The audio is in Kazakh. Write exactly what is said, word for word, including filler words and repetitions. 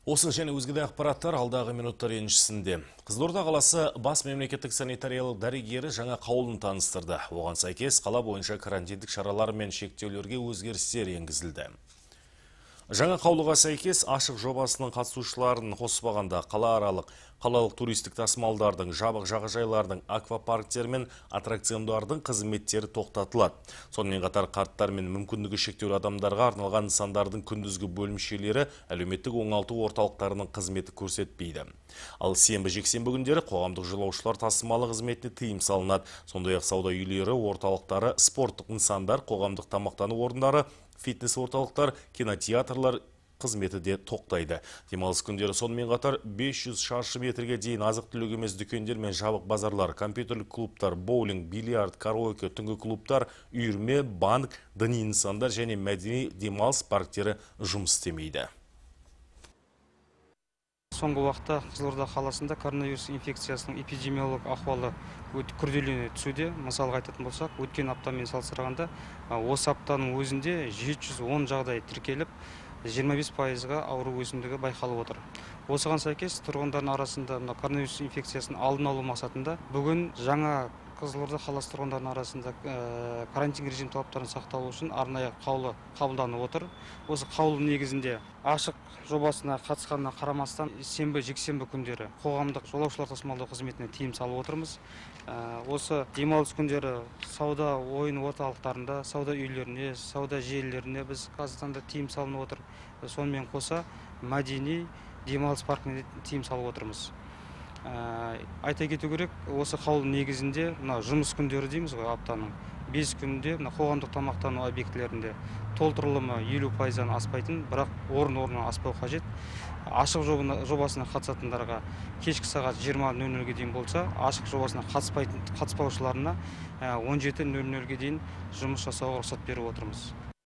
Осы және өзге де ақпараттар алдағы минуттар еншісінде. Қызылорда қаласы бас мемлекеттік санитариялық дәрігері жаңа қаулын таныстырды. Оған сәйкес қала бойынша карантиндік шаралар мен шектеулерге өзгерістер енгізілді. Жаңа қаулыға сәйкес ашық жобасының қатысушыларын қоспағанда қалааралық, қалалық туристік тасымалдардың, жабық жағажайлардың, аквапарктер мен аттракциондардың қызметтері тоқтатылады. Сонымен қатар қарттар мен мүмкіндігі шектеулі адамдарға арналған нысандардың күндізгі бөлімшелері әлеуметтік оңалту орталықтарының қызметі көрсетпейді. Ал сенбі жексенбі күндері қоғамдық жолаушылар тасымалы қызметіне тыйым салынады. Сондай-ақ сауда үйлері, орталықтары, спорттық нысандар, қоғамдық тамақтану орындары, фитнес орталықтар, кинотеатрлар қызметі де тоқтайды. Демалыс күндері сонымен қатар бес жүз шаршы метрге дейін азық-түлік емес дүкендер мен жабық базарлар, компьютерлік клубтар, боулинг, бильярд, караоке, түнгі клубтар, үйірме, банк, діни нысандар және мәдени демалыс парктері жұмыс істемейді. Соңғы уақытта Қызылорда қаласында коронавирус инфекциясының эпидемиолог ахуалы өте күрделене түсуде. Мысалға айтатын болсақ, өткен аптамен салыстырғанда осы аптаның өзінде жеті жүз он жағдай тіркеліп, жиырма бес пайызға ауру өсімдігі байқалып отыр. Осыған сәйкес тұрғындардың арасында коронавирус инфекциясын алдын алу мақсатында бүгін жаңа Қызылорда қаласы тұрғындарының арасында карантин режим талаптарын сақталу үшін арнайы қаулы қабылданып отыр. Осы қаулы негізінде ашық жобасына қатысқанына қарамастан сенбі жексенбі күндері қоғамдық жолаушылар тасымалдау қызметіне тыйым салып отырмыз. Осы демалыс күндері сауда ойын орталықтарында, сауда үйлеріне, сауда желілеріне біз Қазақстанда тыйым салынып отыр. Сонымен қоса мәдени демалыс паркіне тыйым салып отырмыз. Айта кету керек, осы қаулы негізінде жұмыс күндері дейміз ғой, аптаның бес күнде қоғамдық тамақтану объектілерінде толтырылымы елу пайыздан аспайтын, бірақ орын-орнынан аспау қажет. Ашық жобасына қатысатындарға кешкі сағат жиырма нөл нөлге дейін болса, ашық жобасына қатыспаушыларына он жеті нөл нөлге дейін жұмыс жасауға рұқсат беріп отырмыз.